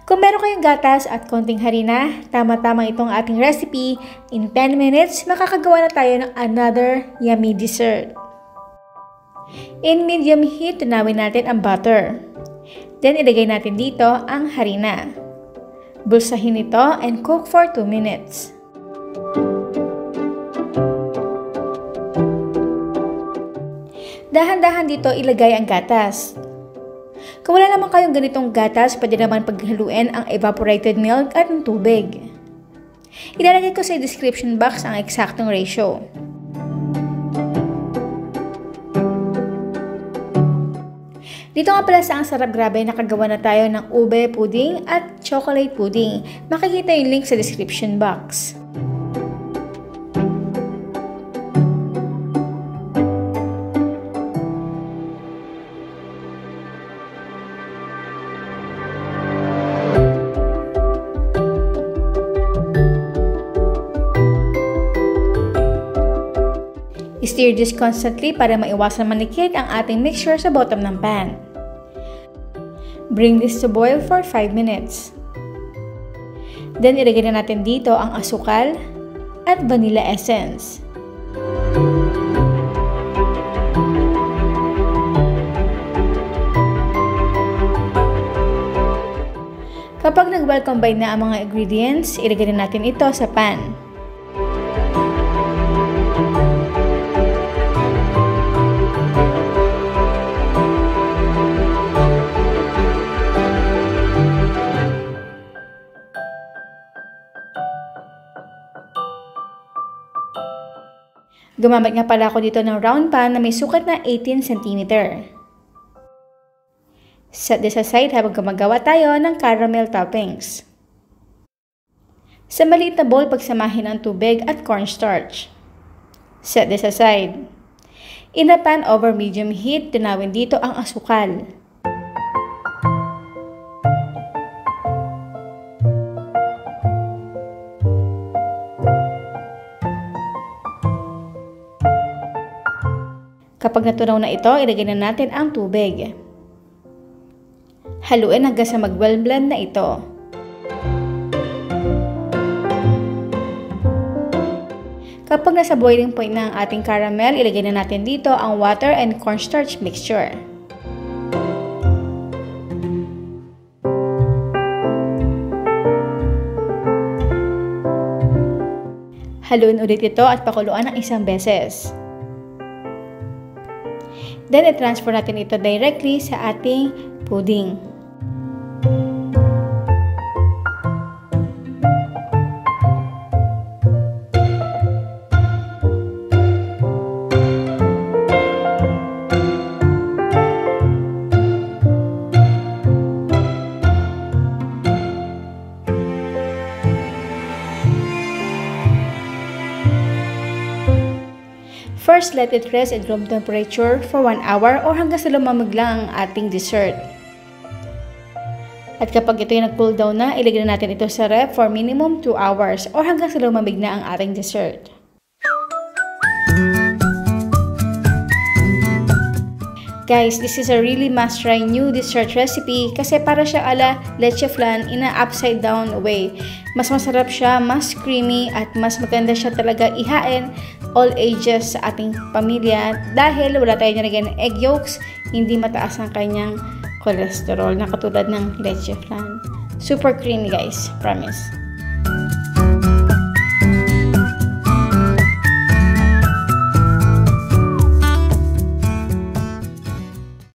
Kung meron kayong gatas at konting harina, tama-tama itong ating recipe. In 10 minutes, makakagawa na tayo ng another yummy dessert. In medium heat, tunawin natin ang butter. Then, ilagay natin dito ang harina. Bulsahin ito and cook for 2 minutes. Dahan-dahan dito ilagay ang gatas. Kung wala naman kayong ganitong gatas, pwede naman paghaluin ang evaporated milk at ng tubig. Ilalagay ko sa description box ang eksaktong ratio. Dito nga pala sa ang sarap grabe, nakagawa na tayo ng ube pudding at chocolate pudding. Makikita yung link sa description box. Stir this constantly para maiwasan manikit ang ating mixture sa bottom ng pan. Bring this to boil for 5 minutes. Then ilagay na natin dito ang asukal at vanilla essence. Kapag nag-well combine na ang mga ingredients, ilagay na natin ito sa pan. Gumamit nga pala ako dito ng round pan na may sukat na 18 cm. Set this aside habang gumagawa tayo ng caramel toppings. Sa maliit na bowl, pagsamahin ang tubig at cornstarch. Set this aside. In a pan over medium heat, tunawin dito ang asukal. Kapag natunaw na ito, ilagay na natin ang tubig. Haluin hanggang sa mag-well blend na ito. Kapag nasa boiling point na ang ating caramel, ilagay na natin dito ang water and cornstarch mixture. Haluin ulit ito at pakuluan ng isang beses. Then, i-transfer natin ito directly sa ating pudding. First, let it rest at room temperature for 1 hour or hanggang sa lumamig lang ang ating dessert. At kapag ito yung nag-cool down na, ilagay na natin ito sa ref for minimum 2 hours or hanggang sa lumamig na ang ating dessert. Guys, this is a really must-try new dessert recipe kasi para siya ala leche flan in a upside down way. Mas masarap siya, mas creamy at mas maganda siya talaga ihain all ages sa ating pamilya dahil wala tayong nilagyan ng egg yolks, hindi mataas ang kanyang cholesterol na katulad ng leche flan. Super creamy guys, promise.